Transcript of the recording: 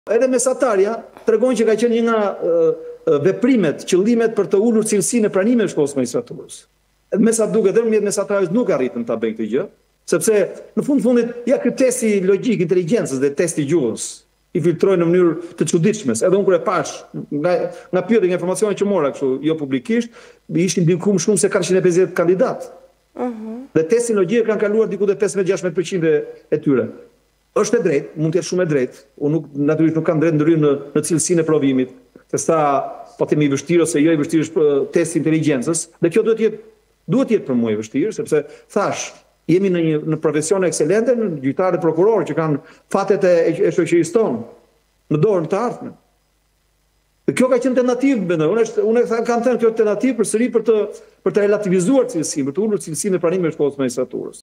Edhe mesatarja tregon që ka qenë një nga veprimet, qëllimet për të ulur cilësinë e pranimeve të shkollës së magjistraturës. Me sa duket edhe mbjet mesatarës nuk arritën ta bëjnë këtë gjë, sepse në fundit ja ky testi logjik inteligjencës dhe testi gjuhës i filtrojnë në mënyrë të çuditshme. Edhe unë kur e pash nga pyetjet, nga informacionet që mora kështu jo publikisht, ishin diku shumë se 450 kandidat. Dhe testin logjik kanë kaluar diku te 15-16% e tyre. Është e drejtë, mund të jetë shumë e drejtë. Unë natyrisht nuk kam drejt ndryrë në cilësinë e provimit, se sa po themi i vështirë ose jo i vështirë është testi inteligjencës, dhe kjo duhet të jetë për mua i vështirë, sepse thash, jemi në profesione ekselente, në gjyqtarë dhe prokurorë që kanë fatet e shoqërisë tonë në dorën të ardhmen. Dhe kjo ka qenë tentativë, mendoj. Unë kam thënë kjo tentativë përsëri për të relativizuar cilësinë, për të ulur cilësinë e pranimeve të shkollës së magjistraturës.